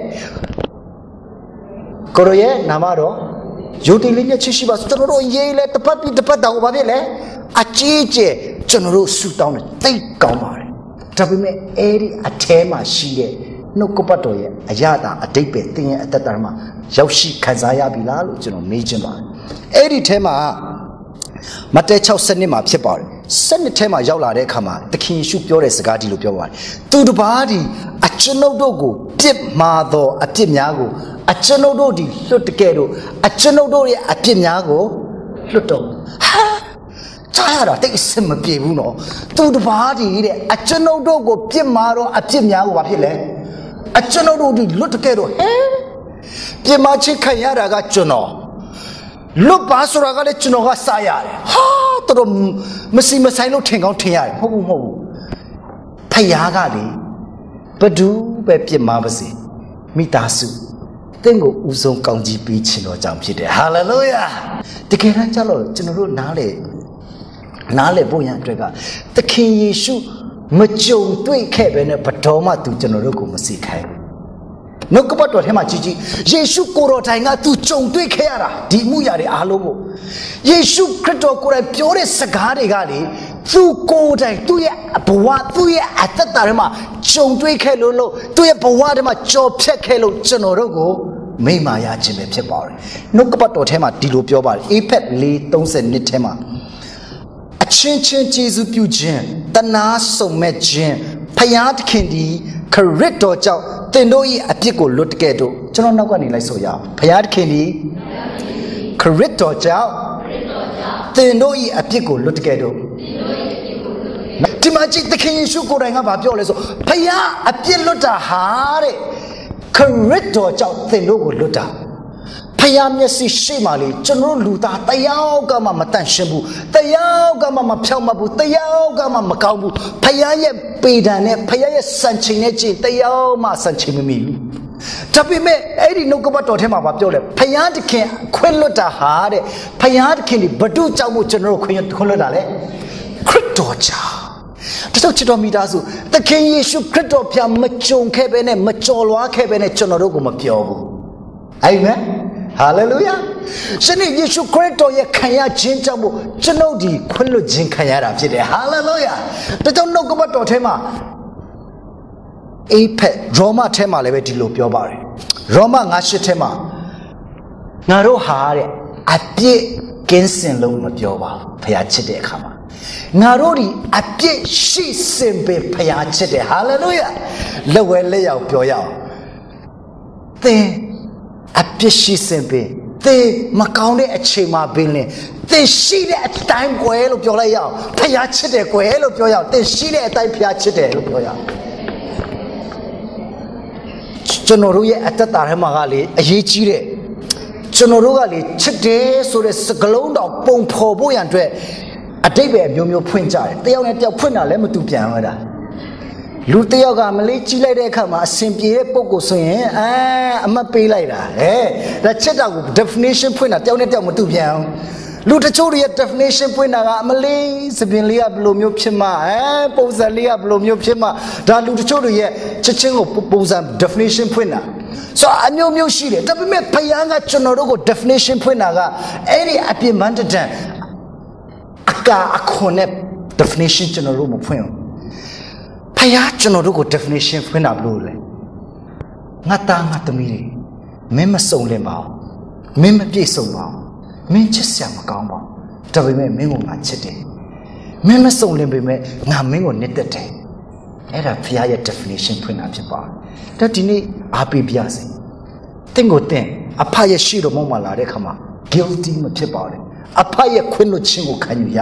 ကိုရောရဲ့နာမတော်ယုတ်တိလေးနဲ့ချစ်ရှိပါကျွန်တော်တို့ရေးလဲတပတ်ပြီးတပတ်တောင်ဘာဖြစ်လဲအကြီးကျယ်ကျွန်တော်တို့ဆူတောင်းတယ်တိတ်ကောင်းပါတယ်ဒါပေမဲ့အဲ့ဒီအထဲမှာရှိတဲ့နှုတ်ကပတ်တော်ရဲ့အရာတာအတိတ်ပဲသင်ရဲ့အသက်တာမှာရောက်ရှိခံစားရပြီလားလို့ကျွန်တော်မေးချင်ပါတယ်အဲ့ဒီထဲမှာမဿဲ၆စနစ်မှာဖြစ်ပါတယ်စနစ်ထဲမှာရောက်လာတဲ့အခါမှာသခင်ယေရှုပြောတဲ့စကားဒီလိုပြောပါတယ်သူတစ်ပါးဒီအကျွန်ုပ်တို့ကိုပြစ်မှားသောအပြစ်များကိုအကျွန်ုပ်တို့ဒီလွတ်တကယ်တို့အကျွန်ုပ်တို့ရဲ့အပြစ်များကိုလွတ်တော်ဟာကြားရတာတိတ်အဆင်မပြေဘူးနော်သူတစ်ပါးဒီတဲ့အကျွန်ုပ်တို့ကိုပြစ်မှားသောအပြစ်များကိုဘာဖြစ်လဲအကျွန်ုပ်တို့ဒီလွတ်တကယ်တို့ဟဲပြစ်မှားခြင်းခံရတာကကျွန်တော်လွတ်ပါဆိုတာကလည်းကျွန်တော်ကစားရတယ်ဟာတော်မစီမဆိုင်လို့ထင်ကောင်းထင်ရတယ်မဟုတ်ဘူးမဟုတ်ဘူးဖယားကလေဘဒူးပဲပြစ်မှားပါစေမိသားစုသင်ကိုဦးဆုံးကောင်းကြီးပေးခြင်းတော်ကြောင့်ဖြစ်တယ်ဟာလေလုယာတကယ်တမ်းကျတော့ကျွန်တော်တို့နားလေနားလေဖို့ရန်အတွက်ကသခင်ယေရှုမကြုံတွေ့ခဲ့ပဲနဲ့ဘတော်မှသူကျွန်တော်တို့ကိုမစီခိုင်းနှုတ်ကပတ်တော်ထဲမှာကြည်ကြည်ယေရှုကိုယ်တော်တိုင်ကသူကြုံတွေ့ခဲ့ရတာဒီမှုရာတွေအားလုံးကိုယေရှုခရစ်တော်ကိုယ်တိုင်ပြောတဲ့စကားတွေကလေသူကိုယ်တိုင်သူ့ရဲ့ဘဝသူ့ရဲ့အသက်တာထဲမှာကြုံတွေ့ခဲ့လို့လို့သူ့ရဲ့ဘဝထဲမှာကြော်ဖြတ်ခဲ့လို့ကျွန်တော်တို့ကိုမိမ္မာရခြင်းပဲဖြစ်ပါတယ်နှုတ်ကပတ်တော်ထဲမှာဒီလိုပြောပါတယ်အေဖက်၄၃၂ထဲမှာအချင်းချင်းကျေးဇူးပြုခြင်းတနာဆုံမဲ့ခြင်းဖယားသခင်ဒီခရစ်တော်ကြောင့်သင်တို့၏အပြစ်ကိုလွတ်တကယ်တို့ကျွန်တော်နောက်ကနေလိုက်ဆိုရအောင်ဖယားသခင်ဒီခရစ်တော်ကြောင့်သင်တို့၏အပြစ်ကိုလွတ်တကယ်တို့ဒီမှာကြည့်သခင်ယေရှုကိုယ်တိုင်ကဘာပြောလဲဆိုဖယားအပြစ်လွတ်တာဟာတဲ့ခရစ်တော်ကြောင့်သင်တို့ကိုလွတ်တာဖယားမျက်စိရှိမှလေကျွန်တော်လူသားတယောက်ကမှမတန့်ရှင်းဘူးတယောက်ကမှမဖြောင့်မတ်ဘူးတယောက်ကမှမကောင်းဘူးဖယားရဲ့ပေဒံနဲ့ဖယားရဲ့စံချိန်နဲ့ကြည့်တယောက်မှစံချိန်မမီဘူးဒါပေမဲ့အဲ့ဒီနှုတ်ကပတ်တော်ထဲမှာပြောတယ်ဖယားသခင်ခွင့်လွတ်တာဟာတဲ့ဖယားသခင်ဒီဘဒုကြောင့်မို့ကျွန်တော်ခွင့်ခွင့်လွတ်တာလေခရစ်တော်ကြောင့်ဒါကြောင့်ချစ်တော်မိသားစုသခင်ယေရှုခရစ်တော်ဖျားမကြုံခဲ့ပဲနဲ့မကြော်လွားခဲ့ပဲနဲ့ကျွန်တော်တို့ကိုမပြောဘူးအာမင်ဟာလေလုယာရှင်ယေရှုခရစ်တော်ရဲ့ခံရခြင်းကြောင့်မို့ကျွန်ုပ်ဒီခွင့်လွတ်ခြင်းခံရတာဖြစ်တယ်ဟာလေလုယာဒါကြောင့်နှုတ်ကပတ်တော်ထဲမှာအေဖက်ရောမထဲမှာလည်းပဲဒီလိုပြောပါတယ်ရောမ၅ရှစ်ထဲမှာငါတို့ဟာတဲ့အပြစ်ကင်းစင်လို့မပြောပါဘူးဖခင်ချစ်တဲ့အခါမှာငါတို့ဒီအပြစ်ရှိစင်ပဲဖခင်ချစ်တယ်ဟာလေလုယာလက်ဝဲလက်ရောက်ပြောရအောင်သင်အပြစ်ရှိစင်ပဲသင်မကောင်းတဲ့အချိန်မှာပင်လင်သင်ရှိတဲ့အတိုင်းကွယ်လို့ပြောလိုက်ရအောင်ဖခင်ချစ်တယ်ကွယ်လို့ပြောရအောင်သင်ရှိတဲ့အတိုင်းဖခင်ချစ်တယ်လို့ပြောရအောင်ကျွန်တော်တို့ရဲ့အတ္တတာထဲမှာကလေအရေးကြီးတဲ့ကျွန်တော်တို့ကလေချစ်တယ်ဆိုတဲ့စကလုံးတော်ပုံဖော်ဖို့ရန်အတွက်အတိတ်ပဲအမျိုးမျိုးဖွင့်ကြတယ်တယောက်နဲ့တယောက်ဖွင့်တာလည်းမတူပြန်ရတာလူတယောက်ကမလေးကြီးလိုက်တဲ့အခါမှာအစဉ်ပြေတဲ့ပုံကိုဆိုရင်အာအမတ်ပေးလိုက်တာဟဲ့ဒါချစ်တာကို definition ဖွင့်တာတယောက်နဲ့တယောက်မတူပြန်အောင်လူတချို့ရဲ့ definition ဖွင့်တာကအမလေးစပင်လေးကဘယ်လိုမျိုးဖြစ်မှအဲပုံစံလေးကဘယ်လိုမျိုးဖြစ်မှဒါလူတချို့ရဲ့ချစ်ချင်းကိုပုံစံ definition ဖွင့်တာဆိုအမျိုးမျိုးရှိတယ်ဒါပေမဲ့ဖယားကကျွန်တော်တို့ကို definition ဖွင့်တာကအဲ့ဒီအပြစ်မှန်တဲ့အကာအခွန်နဲ့ definition ကျွန်တော်တို့မဖွင့်ဘူးဖယားကျွန်တော်တို့ကို definition ဖွင့်တာဘလို့လဲငါသားငါသမီးတွေမင်းမစုံလင်ပါဘူးမင်းမပြည့်စုံပါဘူးမင်းချစ်စရာမကောင်းပါဘူးဒါပေမဲ့မင်းကိုငါချစ်တယ်မင်းမစုံလင်ပေမဲ့ငါမင်းကိုနှစ်သက်တယ်အဲ့ဒါဖယားရဲ့ definition ဖွင့်တာဖြစ်ပါတယ်ဒါဒီနေ့အားပေးပြစေတင့်ကိုတင့်အဖရဲ့ရှိတော်မုံမှာလာတဲ့ခါမှာ guilty မဖြစ်ပါဘူးအဖရဲ့ခွင့်လွှတ်ခြင်းကိုခံယူရအောင်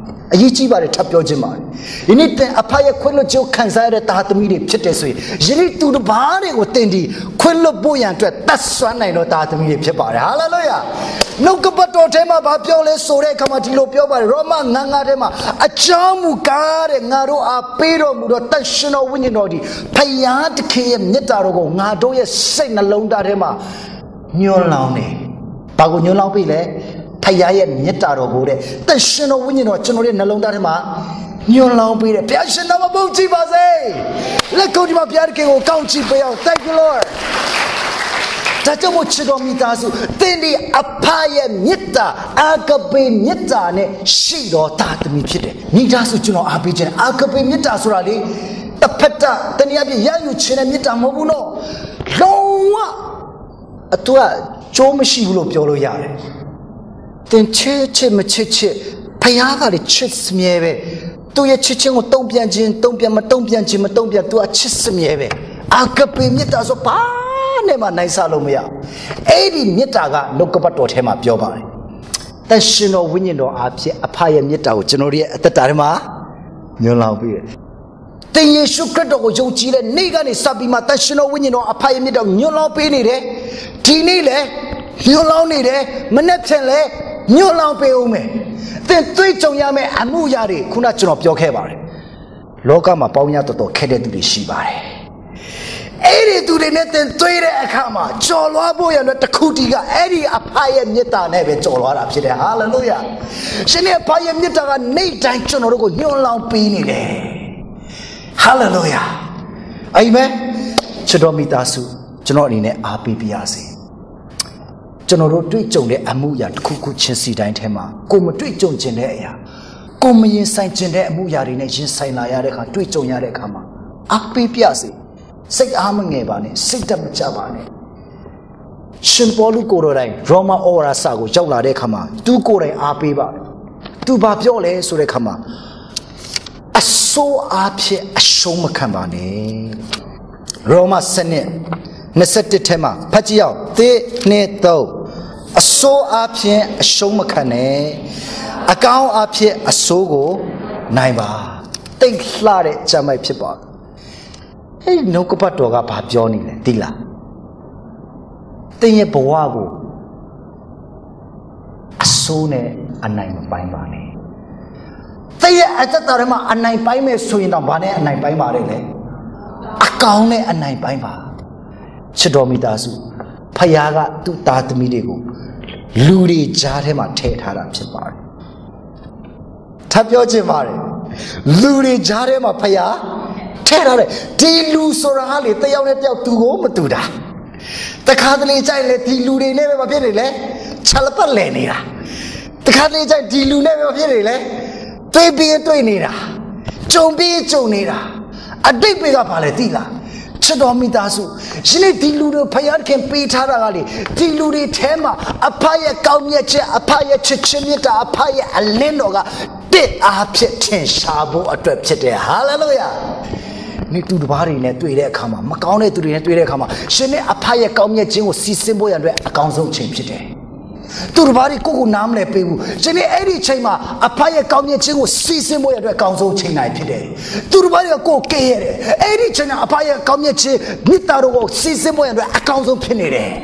အရေးကြီးပါတယ်ထပ်ပြောခြင်းပါတယ်ယနေ့တင်အဖရဲ့ခွင့်လွှတ်ခြင်းခံစားရတဲ့တာသမီတွေဖြစ်တယ်ဆိုရင်ယနေ့သူတစ်ပါးတွေကိုတင်ဒီခွင့်လွှတ်ဖို့ရန်အတွက်တတ်ဆွမ်းနိုင်တော့တာသမီတွေဖြစ်ပါတယ်ဟာလေလုယာနှုတ်ကပတ်တော်ထဲမှာဘာပြောလဲဆိုတဲ့အခါမှာဒီလိုပြောပါတယ်ရောမငါးငါးထဲမှာအကြောင်းမူကားတဲ့ငါတို့အားပေးတော်မူသောတန်ရှင်တော်ဝိညာဉ်တော်ဒီဖယားသခင်ရဲ့မြတ်တာတော်ကိုငါတို့ရဲ့စိတ်နှလုံးသားထဲမှာညွှန်းလောင်းနေဘာကိုညွှန်းလောင်းပြီလဲဖယားရဲ့မြတ်တာတော်ကိုတဲ့တန်ရှင်တော်ဝိညာဉ်တော်ကျွန်တော်ရဲ့နှလုံးသားထဲမှာညွှန်းလောင်းပေးတယ်ဘုရားရှင်တော်မပုံကြည့်ပါစေလက်ကိုဒီမှာဘုရားခင်ကိုကောင်းချီးပေးအောင် Thank you Lord ဒါကြောင့်မို့ချစ်တော်မိသားစုသင်ဒီအဖရဲ့မြတ်တာအာကပေမြတ်တာနဲ့ရှိတော်တာသမီးဖြစ်တယ်မိသားစုကျွန်တော်အားပေးခြင်းအာကပေမြတ်တာဆိုတာလေတစ်ဖက်တာတနည်းအားဖြင့်ရယူခြင်းနဲ့မြတ်တာမဟုတ်ဘူးနော်လုံးဝအတူအကျိုးမရှိဘူးလို့ပြောလို့ရတယ်သင်ချစ်ချစ်မချစ်ချစ်ဖယားကလေချစ်စမြဲပဲသူရဲ့ချစ်ချင်းကိုတုံ့ပြန်ခြင်းတုံ့ပြန်မတုံ့ပြန်ခြင်းမတုံ့ပြန်သူအချစ်စမြဲပဲအာကပေမြတ်တာဆိုပါနဲ့မှနိုင်စားလို့မရအဲ့ဒီမြတ်တာကနှုတ်ကပတ်တော်ထဲမှာပြောပါတယ်တန်ရှင်တော်ဝိညာဉ်တော်အားဖြင့်အဖရဲ့မြတ်တာကိုကျွန်တော်ရဲ့အသက်တာထဲမှာညွှန်လောင်းပြီးတယ်သင်ယေရှုခရစ်တော်ကိုယုံကြည်တဲ့နေ့ကနေစပြီးမှတန်ရှင်တော်ဝိညာဉ်တော်အဖရဲ့မြတ်တာကိုညွှန်လောင်းပေးနေတယ်ဒီနေ့လေညွှန်လောင်းနေတယ်မနေ့ဖြန်လေညွှန်လောင်းပေးဦးမယ်သင်သိကြုံရမယ့်အမှုရာတွေခုနကျွန်တော်ပြောခဲ့ပါတယ်လောကမှာပေါင်းရတော်တော်ခက်တဲ့သူတွေရှိပါတယ်အဲ့ဒီသူတွေနဲ့တင်သွေးတဲ့အခါမှာကြော်လွားဖို့ရတဲ့တခုတီကအဲ့ဒီအဖရဲ့မေတ္တာနဲ့ပဲကြော်လွားတာဖြစ်တယ်ဟာလေလုယာရှင်ရဲ့အဖရဲ့မေတ္တာကနေ့တိုင်းကျွန်တော်တို့ကိုညွှန်လောင်းပေးနေတယ်ဟာလေလုယာအာမင်ချစ်တော်မိသားစုကျွန်တော်အနေနဲ့အားပေးပါရစေကျွန်တော်တို့တွေ့ကြုံတဲ့အမှုရာတစ်ခုခုချင်းစီတိုင်းထဲမှာကိုမတွေ့ကြုံခြင်းတဲ့အရာကိုမရင်ဆိုင်ခြင်းတဲ့အမှုရာတွေနဲ့ရင်ဆိုင်လာရတဲ့အခါတွေ့ကြုံရတဲ့အခါမှာအားပေးပါစေစိတ်အားမငယ်ပါနဲ့စိတ်တမကြပါနဲ့ရှင်ပေါလုကိုယ်တော်တိုင်ရောမဩဝါဒစာကိုရောက်လာတဲ့အခါမှာသူကိုယ်တိုင်အားပေးပါတယ်သူဘာပြောလဲဆိုတဲ့အခါမှာအစိုးအားဖြင့်အရှုံးမခံပါနဲ့ရောမစနစ်နှစ်ဆက်တစ်ထဲမှာဖတ်ကြည့်အောင်သေနှစ်သုံးအစိုးအားဖြင့်အရှုံးမခံနဲ့အကောင်းအားဖြင့်အဆိုးကိုနိုင်ပါတိတ်လှတဲ့ကြမ်းမိုက်ဖြစ်ပါအဲ့နှုတ်ကပတ်တော်ကဘာပြောနေလဲသိလားတင်းရဲ့ဘဝကိုအဆိုးနဲ့အနိုင်မပိုင်းပါနဲ့တင်းရဲ့အသက်တာထဲမှာအနိုင်ပိုင်းမဲ့ဆိုရင်တော့ဘာနဲ့အနိုင်ပိုင်းပါလဲအကောင်းနဲ့အနိုင်ပိုင်းပါချစ်တော်မိသားစုဖယားကသူ့သားသမီးတွေကိုလူတွေကြားထဲမှာထည့်ထားတာဖြစ်ပါတယ်ထပ်ပြောချင်ပါတယ်လူတွေကြားထဲမှာဖယားထည့်ထားတယ်ဒီလူဆိုတာဟာလေတယောက်နဲ့တယောက်သူကိုမတူတာတခါတလေကြိုက်လေဒီလူတွေနဲ့ပဲမဖြစ်နေလေချလပတ်လဲနေတာတခါတလေကြိုက်ဒီလူနဲ့ပဲမဖြစ်နေလေတွေ့ပြီးတွေ့နေတာကြုံပြီးကြုံနေတာအတိတ်တွေကဘာလဲသိလားချစ်တော်မိသားစုရှင်လေးဒီလူတွေဖယားခင်ပေးထားတာကလေဒီလူတွေထဲမှာအဖရဲ့ကောင်းမြတ်ချက်အဖရဲ့ချစ်ချင်းမြတ်တာအဖရဲ့အလင်းတော်ကတစ်အားဖြင့်ထင်ရှားဖို့အတွက်ဖြစ်တယ်ဟာလေလုယာနေသူတစ်ပါးတွေနဲ့တွေ့တဲ့အခါမှာမကောင်းတဲ့သူတွေနဲ့တွေ့တဲ့အခါမှာရှင်နဲ့အဖရဲ့ကောင်းမြတ်ခြင်းကိုစီစဉ်ဖို့ရတဲ့အကောင်းဆုံးချိန်ဖြစ်တယ်သူတစ်ပါးတွေကိုကိုနားမလဲပေးဘူးရှင်နဲ့အဲ့ဒီချိန်မှာအဖရဲ့ကောင်းမြတ်ခြင်းကိုစီစဉ်ဖို့ရတဲ့အကောင်းဆုံးချိန်တိုင်းဖြစ်တယ်သူတစ်ပါးတွေကကိုကဲရတယ်အဲ့ဒီချိန်ကအဖရဲ့ကောင်းမြတ်ခြင်းမိသားတို့ကိုစီစဉ်ဖို့ရတဲ့အကောင်းဆုံးဖြစ်နေတယ်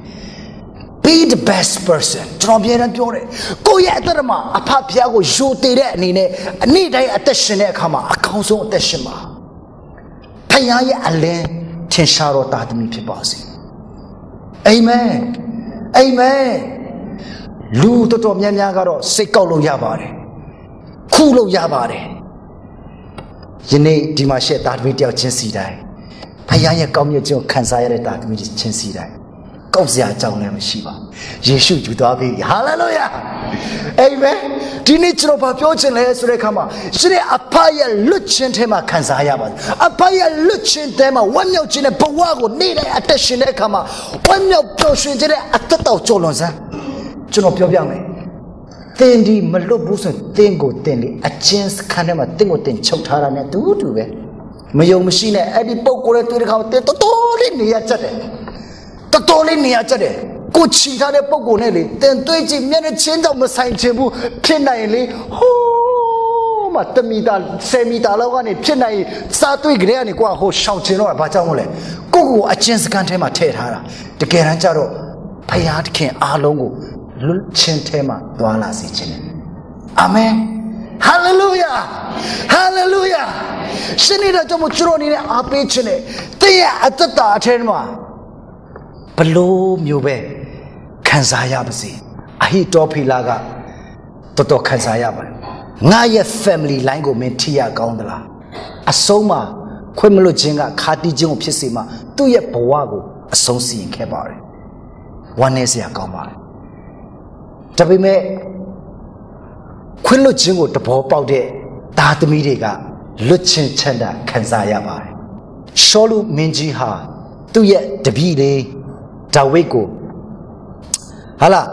be the best person ကျွန်တော်ပြန်ပြောတယ်ကိုရဲ့အသက်မှာအဖဖျားကိုယိုတည်တဲ့အနေနဲ့အနေ့တိုင်းအသက်ရှင်တဲ့အခါမှာအကောင်းဆုံးအသက်ရှင်ပါဖယားရဲ့အလင်းထင်ရှားတော်တာသမီးဖြစ်ပါစေအာမင်အာမင်လူတော်တော်များများကတော့စိတ်ကောက်လို့ရပါတယ်ခုလို့ရပါတယ်ယနေ့ဒီမှာရှက်တာသမီးတယောက်ချင်းစီတိုင်းဖယားရဲ့ကောင်းမြတ်ခြင်းကိုခံစားရတဲ့တာသမီးချင်းစီတိုင်းကောက်စရာအကြောင်းလည်းမရှိပါဘူးယေရှုယူသွားပြီဟာလေလုယာအာမင်ဒီနေ့ကျွန်တော်ဘာပြောချင်လဲဆိုတဲ့အခါမှာရှင်ရဲ့အဖရဲ့လွတ်ခြင်းထဲမှာခံစားရပါတယ်အဖရဲ့လွတ်ခြင်းထဲမှာဝမ်းမြောက်ခြင်းနဲ့ဘဝကိုနေ့တိုင်းအသက်ရှင်တဲ့အခါမှာဝမ်းမြောက်ပျော်ရွှင်ခြင်းနဲ့အသက်တော်ကျော်လွန်စမ်းကျွန်တော်ပြောပြမယ်သင်ဒီမလွတ်ဘူးဆိုရင်သင်ကိုသင်လေအချင်းစခန်းထဲမှာသင်ကိုသင်ချုပ်ထားတာနဲ့တူတူပဲမယုံမရှိနဲ့အဲ့ဒီပုံကိုယ်ရဲ့တွေ့တဲ့အခါမှာသင်တော်တော်လေးနေရချက်တယ်တော်တော်လေးနေရချက်တယ်ကိုချီထားတဲ့ပုံကိုယ်နဲ့လေသင်တွေ့ကြည့်မျက်နှာချင်းတော့မဆိုင်ချင်ဘူးဖြစ်နိုင်လေဟိုး嘛得米大三米大了个呢，偏来杀对个呢，挂好上前了，把张我嘞，个个啊真是干天嘛贴他了，这个人家咯，拍下的看阿龙个，路前天嘛多拉事情，阿门。哈利路亚，哈利路亚！是你的这么知道你的阿贝去呢？对呀，啊这大天嘛，不露明白，看啥呀不是？啊，一照片那个，多多看啥呀吧？我也 family 来个没提呀讲的啦，啊手嘛，快没路钱啊，卡地钱我撇谁嘛，都也不挖个，手是应开吧的，我那是也讲吧的，这边没。昆路经过的宝宝的大的米的个六千千的看啥呀吧？少路民居哈都也特别的找位过。好了，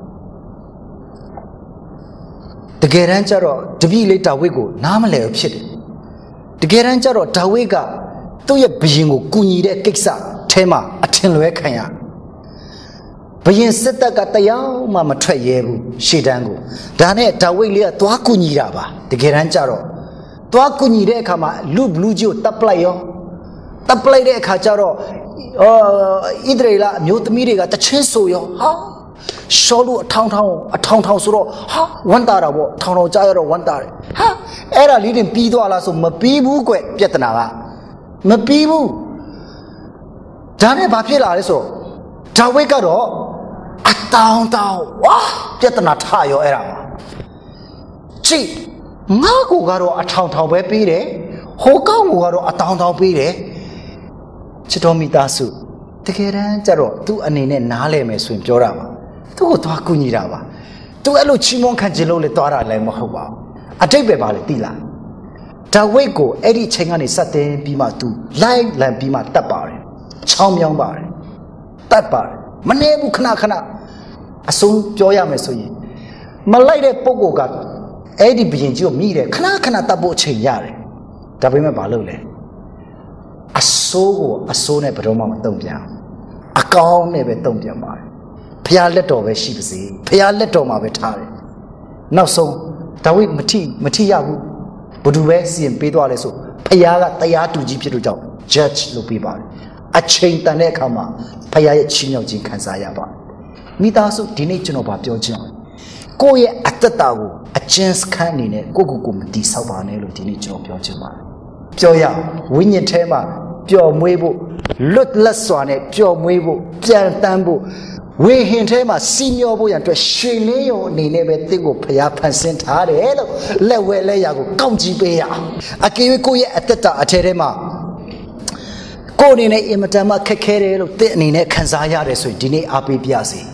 这个人家说特别的找位过，那么来有撇的。这个人家说找位个都也不行我故意的给啥，太嘛啊听来看呀。不因识得个得要嘛嘛出业务，谁当个？但呢，他为了多顾你了吧？这个人家咯，多顾你的看嘛，路不路就搭不来哟，搭不来的看家咯，呃，一堆啦，苗子米的个得全收哟，哈，小路汤汤啊汤汤说咯，哈，完蛋了不？汤汤家要咯完蛋了，哈，哎啦，你连比多啦说没比不过，别得那个，没比不，咱呢把皮拿来说，他为个咯。啊，当当哇，别得那差哟，哎啦，这我个个罗啊，汤汤白比嘞，好高我个罗啊，当当比嘞，这多米大数，这个人家罗都安尼呢，哪来没算标了嘛？都多顾你了吧？都一路期望看起路来多少来么好吧？啊，这边把了地啦，这外国哎，你请俺的杀的比嘛多，来来比嘛得把嘞，巧妙把嘞，得把嘞。没那不可能可能，啊，送表扬没所以，没来的报告个，哎，你不研究米的，可能可能打不成呀嘞，这边没把路嘞，啊，收个啊收呢不着嘛嘛东边，啊高呢边东边嘛，不要勒到呗是不是？不要勒到嘛呗差嘞，那送，他会没提没提呀不，不ดู呗，是人背多来说，不要个，大家都记不住叫 judge 都背吧。啊，清单来看嘛，拍下一千秒钟看啥样吧？米大叔今天就能把标讲，个月啊得到我啊，真是看你呢，个个个们第三把呢路今天就能标讲嘛，标呀，为年台嘛，标每步，律勒算呢，标每步，简单步，为现台嘛，四秒步样对训练哟，你那边对我拍下盘身他的了，来回来呀个高级别呀，啊，给位个月啊得到啊台的嘛。过年呢，因为咱们开开的路，对你呢看啥样的所以今天阿比比亚是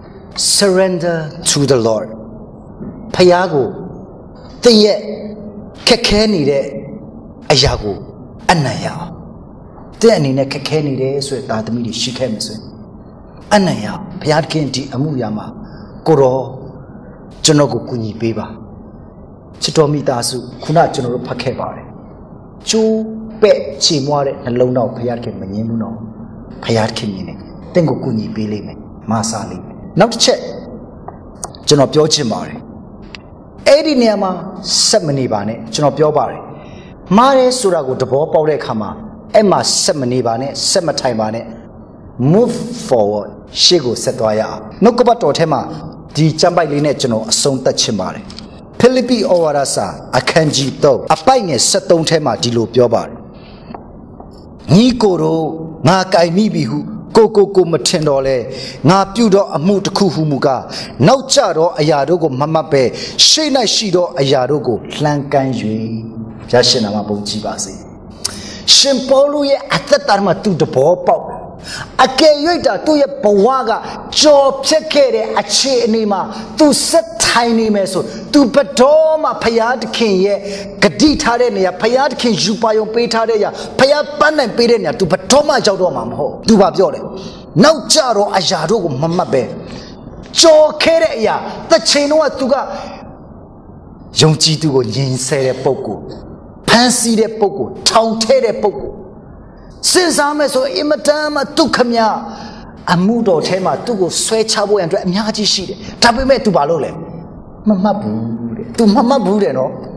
surrender to the Lord， 拍下个，对也开开你的，哎呀个，安那呀，对你呢开开你的所以大的米的许开没所以，安那呀，拍下看的阿木呀嘛，过了，就那个故意背吧，这多米大叔，可能就那个拍开吧嘞，就。被寂寞的那老脑培养的没人不孬，培养的你呢，等个姑娘别来没，马上来，那不吃，就那标志嘛嘞，哎的呢嘛，什么呢吧呢，就那标吧嘞，马来苏拉个这包包来看嘛，哎嘛什么呢吧呢，什么态吧呢 ，move forward， 写个十多呀，那个把昨天嘛，第三百里呢就那送得起嘛嘞。菲律宾欧瓦萨阿看几多，阿拜年十冬天嘛，第六标吧。你过路，我改米比乎，个个个没听到嘞。我表到阿木的苦苦木噶，老家到哎呀，如果妈妈白，谁来洗到哎呀，如果烂干鱼，这是那么不鸡巴噻。新保路也阿得达嘛，都得包包。啊，给有的都也不挖个，做撇开的啊，切你嘛，都是太你们说，都不多嘛，培养的看也，个地他的呢，培养的看就把用背他的呀，培养班人背的呢，都不多嘛，叫多嘛好，都把表嘞，老家罗啊呀，如果妈妈呗，做开的呀，但钱的话都个，用几多个颜色的包裹，盘丝的包裹，长腿的包裹。身上面说，因为咱们都看呀，啊，木头车嘛，都个摔差不样子，面还几细的，他不买都把路嘞，妈妈不的，都妈妈不的喏，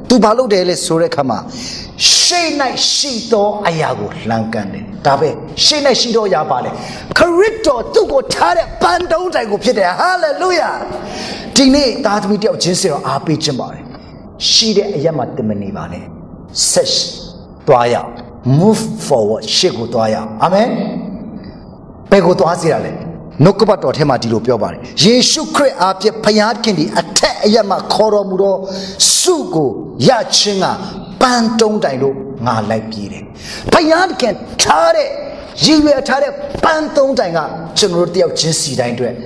သူဘာလုပ်တယ်လဲဆိုတဲ့ခါမှာရှေ့၌ရှိသောအရာကိုလှမ်းကန်တယ်ဒါပဲရှေ့၌ရှိသောအရာပါလေခရစ်တော်သူ့ကိုထားတဲ့ပန်းတုံးတိုင်ကိုဖြစ်တယ်ဟာလေလုယာဒီနေ့သားသမီးတယောက်ချင်းစီတော့အားပေးခြင်းပါတယ်ရှိတဲ့အရာမှတင်မနေပါနဲ့ဆက်သွားရအောင် move forward ရှေ့ကိုသွားရအောင်အာမင်ဘယ်ကိုသွားစီရလဲနှုတ်ကပတ်တော်ထဲမှာဒီလိုပြောပါတယ်ယေရှုခရစ်အားဖြင့်ဖခင်ခင်ဒီအထက်အရာမှခေါ်တော်မူသောစုကိုရခြင်းကပန်းတုံးတိုင်လို့ငါလိုက်ပြေးတယ်ဖခင်ခင်ထားတဲ့ရည်ရွယ်ထားတဲ့ပန်းတုံးတိုင်ကကျွန်တော်တို့တယောက်ချင်းစီတိုင်းအတွက်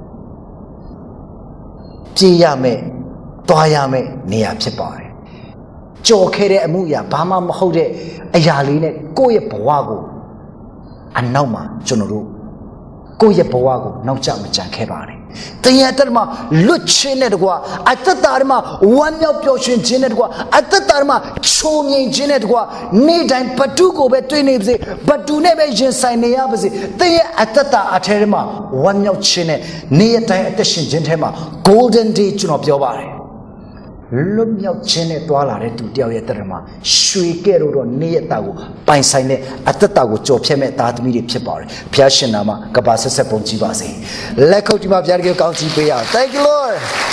ပြေးရမယ်တွားရမယ်နေရာဖြစ်ပါတယ်ကြော်ခဲ့တဲ့အမှုအရာဘာမှမဟုတ်တဲ့အရာလေးနဲ့ကိုယ့်ရဲ့ဘဝကိုအနောက်မှာကျွန်တော်တို့ကိုယ့်ရဲ့ဘဝကိုနောက်ကျမကြံခဲ့ပါတယ်။တရားအတ္တမှာလွတ်ချင်းတဲ့ကွာအတ္တတာမှာဝမ်းမြောက်ပျော်ရွှင်ခြင်းတဲ့ကွာအတ္တတာမှာချုံငြိမ်ခြင်းတဲ့ကွာနေ့တိုင်းဘတုကိုပဲတွေ့နေပါစေဘတုနဲ့ပဲရင်ဆိုင်နေရပါစေတရားအတ္တတာအထဲမှာဝမ်းမြောက်ခြင်းနဲ့နေ့တိုင်းအသက်ရှင်ခြင်းထဲမှာ golden day ကျွန်တော်ပြောပါတယ်လွတ်မြောက်ခြင်းနဲ့တွာလာတဲ့သူတယောက်ရဲ့တရမှာရွှေကဲ့လို့တော့နေ့ရက်တာကိုပိုင်ဆိုင်တဲ့အတ္တတာကိုကြော်ဖြတ်မဲ့သားသမီးတွေဖြစ်ပါတယ်ဘုရားရှင်နာမကဘာဆက်ဆက်ပုံကြည့်ပါစေလက်ခုပ်ဒီမှာဘုရားတကယ်ကောင်းချီးပေးရအောင် Thank you Lord